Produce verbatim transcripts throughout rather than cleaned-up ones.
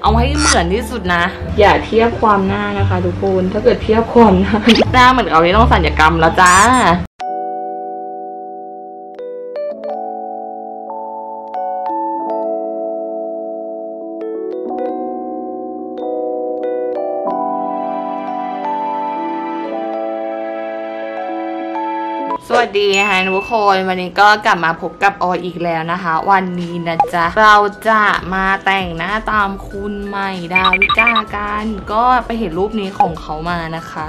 เอาให้เหมือนที่สุดนะอย่าเทียบความหน้านะคะทุกคนถ้าเกิดเทียบความหน้าหน้าเหมือนเอาที่ต้องศัลยกรรมแล้วจ้าสวัสดีค่ะทุกคนวันนี้ก็กลับมาพบกับออยอีกแล้วนะคะวันนี้นะจ๊ะเราจะมาแต่งหน้าตามคุณใหม่ดาวิกากันก็ไปเห็นรูปนี้ของเขามานะคะ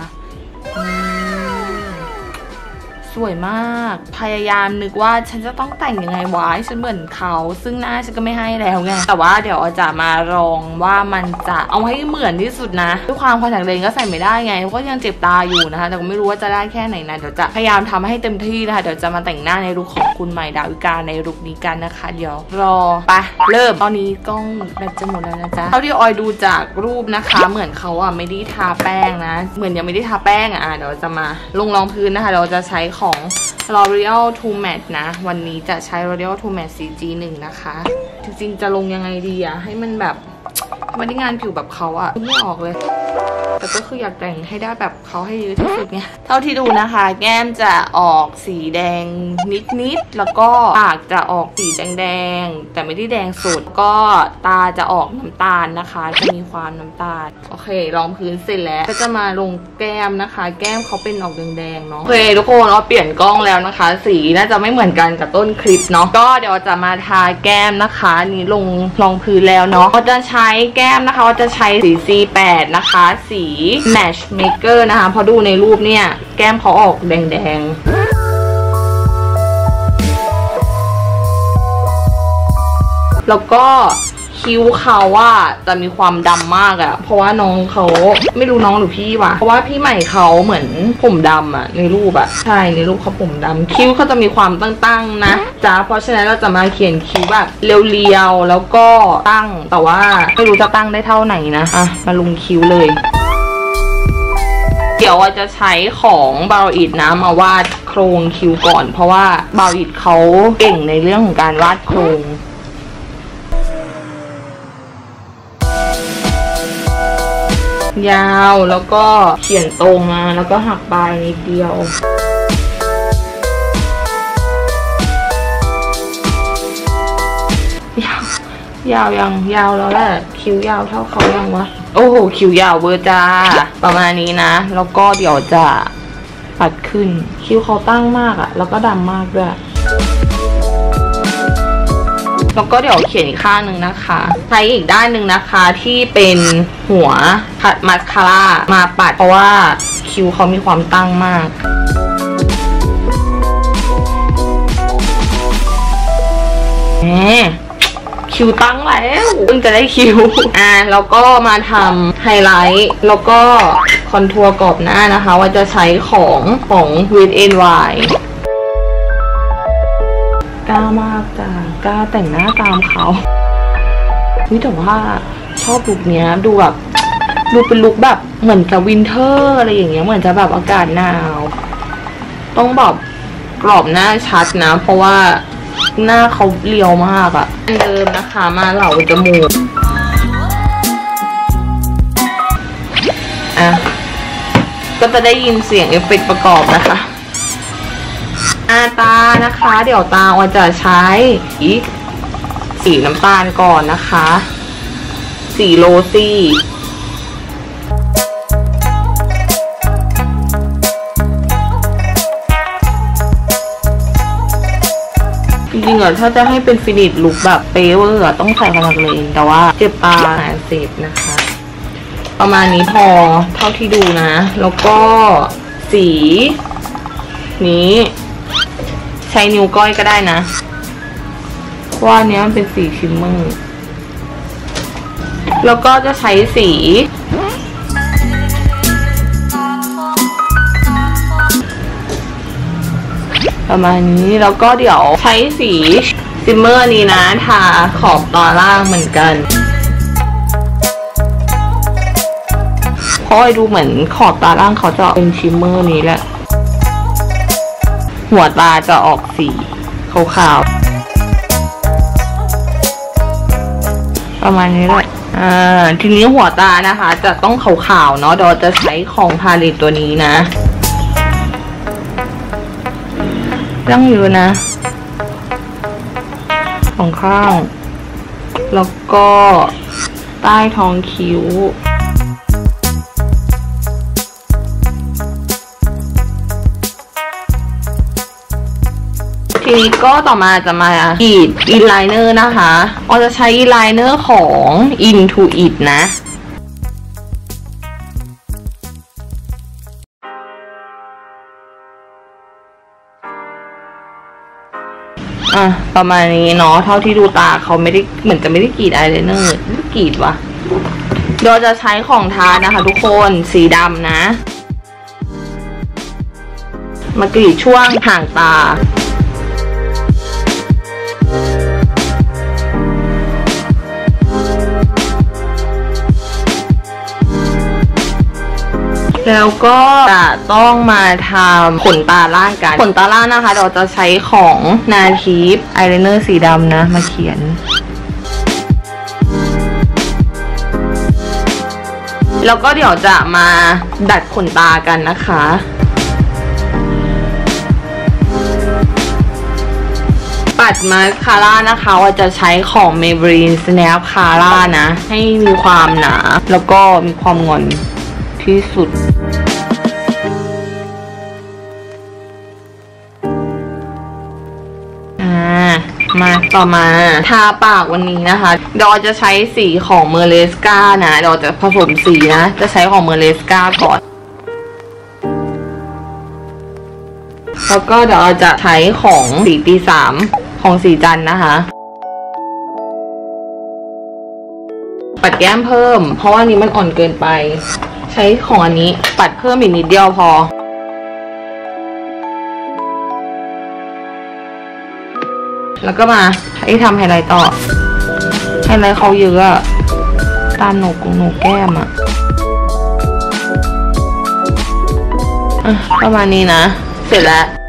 สวยมากพยายามนึกว่าฉันจะต้องแต่งยังไงวะฉันเหมือนเขาซึ่งหน้าฉันก็ไม่ให้แล้วไงแต่ว่าเดี๋ยวจะมาลองว่ามันจะเอาให้เหมือนที่สุดนะด้วยความคอนแทคเลนส์ก็ใส่ไม่ได้ไงก็ยังเจ็บตาอยู่นะคะแต่ก็ไม่รู้ว่าจะได้แค่ไหนนะเดี๋ยวจะพยายามทำให้เต็มที่นะคะเดี๋ยวจะมาแต่งหน้าในลุคของคุณใหม่ดาวิกาในลุคนี้กันนะคะเดี๋ยวรอไปเริ่มตอนนี้กล้องแบตจะหมดแล้วนะจ๊ะเท่าที่ออยดูจากรูปนะคะเหมือนเขาอ่ะไม่ได้ทาแป้งนะเหมือนยังไม่ได้ทาแป้งอ่ะเดี๋ยวจะมาลงรองพื้นนะคะเราจะใช้ของ L'Oreal True Matte นะวันนี้จะใช้ L'Oreal True Matte ซี จี หนึ่ง นะคะจริงๆจะลงยังไงดีอะให้มันแบบไม่ได้งานผิวแบบเขาอะไม่ออกเลยแต่ก็คืออยากแต่งให้ได้แบบเขาให้เยอะที่สุดไงเท่าที่ดูนะคะแก้มจะออกสีแดงนิดๆแล้วก็ปากจะออกสีแดงๆแต่ไม่ได้แดงสุดก็ตาจะออกน้ำตาลนะคะจะมีความน้ำตาลโอเครองพื้นเสร็จแล้วก็จะมาลงแก้มนะคะแก้มเขาเป็นออกแดงๆเนาะโอเคทุกคนเราเปลี่ยนกล้องแล้วนะคะสีน่าจะไม่เหมือนกันกับต้นคลิปเนาะก็เดี๋ยวจะมาทาแก้มนะคะนี่ลงรองพื้นแล้วเนาะเราจะใช้แก้มนะคะเราจะใช้สี ซี แปด นะคะสี Matchmaker นะคะพอดูในรูปเนี่ยแก้มเขาออกแดงๆแล้วก็คิ้วเขาว่าจะมีความดำมากอะเพราะว่าน้องเขาไม่รู้น้องหรือพี่วะเพราะว่าพี่ใหม่เขาเหมือนผมดำอะในรูปอะใช่ในรูปเขาผมดำคิ้วเขาจะมีความตั้งๆนะจ้าเพราะฉะนั้นเราจะมาเขียนคิ้วแบบเรียวๆแล้วก็ตั้งแต่ว่าไม่รู้จะตั้งได้เท่าไหนนะอ่ะมาลงคิ้วเลยเดี๋ยวจะใช้ของบาวอิดนะมาวาดโครงคิ้วก่อนเพราะว่าบาวอิดเขาเก่งในเรื่องของการวาดโครงยาวแล้วก็เขียนตรงมาแล้วก็หักปลายนิดเดียวยาวยาวยังยาวแล้วแหละคิ้วยาวเท่าเขายังวะโอ้โหคิ้วยาวเบอร์จ้าประมาณนี้นะแล้วก็เดี๋ยวจะปัดขึ้นคิ้วเขาตั้งมากอะแล้วก็ดำมากด้วยแล้วก็เดี๋ยวเขียนอีกข้างหนึ่งนะคะใช้อีกด้านหนึ่งนะคะที่เป็นหัวมัสคาร่ามาปัดเพราะว่าคิ้วเขามีความตั้งมากแหมคิ้วตั้งแล้วเพิ่งจะได้คิ้วอ่ะแล้วก็มาทำไฮไลท์แล้วก็คอนทัวร์กรอบหน้านะคะว่าจะใช้ของของ Wet n Wildกล้ามากจ้ะกล้าแต่งหน้าตามเขานี่แต่ว่าชอบลุคเนี้ยดูแบบดูเป็นลุคแบบเหมือนกับวินเทอร์อะไรอย่างเงี้ยเหมือนจะแบบอากาศหนาวต้องแบบกรอบหน้าชัดนะเพราะว่าหน้าเขาเรียวมากอะเดิมนะคะมาเหล่าจมูกอ่ะก็จะได้ยินเสียงเอฟเฟกต์ประกอบนะคะอาตานะคะเดี๋ยวตาออยจะใช้สีน้ำตาลก่อนนะคะสีโรซี่จริงๆอะถ้าจะให้เป็นฟินิชลุคแบบเปเวอร์ต้องใส่คอนแทคเลนส์แต่ว่าเจ็บตาอักเสบนะคะประมาณนี้พอเท่าที่ดูนะแล้วก็สีนี้ใช้นิ้วก้อยก็ได้นะว่าเนี้ยมันเป็นสีชิมเมอร์แล้วก็จะใช้สีประมาณนี้แล้วก็เดี๋ยวใช้สีชิมเมอร์นี้นะทาขอบตาล่างเหมือนกันเพราะดูเหมือนขอบตาล่างเขาจะเป็นชิมเมอร์นี้แหละหัวตาจะออกสีขาวๆประมาณนี้แหละอ่าทีนี้หัวตานะคะจะต้องขาวๆเนาะเดี๋ยวจะใช้ของพาเลตตัวนี้นะตั้งอยู่นะสองข้างแล้วก็ใต้ท้องคิ้วทีนี้ก็ต่อมาจะมากรีดอินไลเนอร์นะคะออจะใช้อินไลเนอร์ของ Intuit นะอ่ะประมาณนี้เนาะเท่าที่ดูตาเขาไม่ได้เหมือนจะไม่ได้กรีดอายไลเนอร์ไม่กรีดวะเดี๋ยวจะใช้ของทานะคะทุกคนสีดำนะมากรีดช่วงห่างตาแล้วก็จะต้องมาทำขนตาล่างกันขนตาล่างนะคะเราจะใช้ของนาทิพย์อายไลเนอร์สีดำนะมาเขียนแล้วก็เดี๋ยวจะมาดัดขนตากันนะคะปัดมาสคาร่านะคะว่าจะใช้ของ Maybelline Snap Cara นะให้มีความหนาแล้วก็มีความงอนที่สุดมาต่อมาทาปากวันนี้นะคะดอจะใช้สีของเมอร์เลสกานะดอจะผสมสีนะจะใช้ของเมอร์เลสกาก่อนแล้วก็เดี๋ยวเราจะใช้ของสีตีสามของสีจันนะคะปัดแก้มเพิ่มเพราะว่านี้มันอ่อนเกินไปใช้ของอันนี้ปัดเพิ่มอีกนิดเดียวพอแล้วก็มาให้ทำไฮไลท์ต่อไฮไลท์เขาเยอะอะตามหนูกหนูแก้มอะประมาณนี้นะเสร็จแล้ว